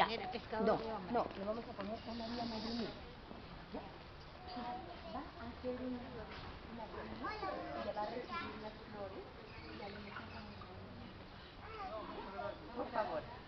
Ya. poner el pescado No, de hombre. no, le vamos a poner a María Magdalena. ¿Ya? Va a hacer una broma. Ella va a recibir las flores y a lo mejor... Por favor.